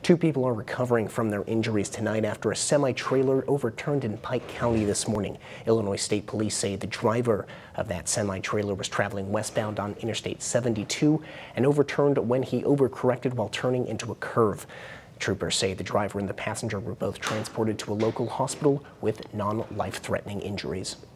Two people are recovering from their injuries tonight after a semi-trailer overturned in Pike County this morning. Illinois State Police say the driver of that semi-trailer was traveling westbound on Interstate 72 and overturned when he overcorrected while turning into a curve. Troopers say the driver and the passenger were both transported to a local hospital with non-life-threatening injuries.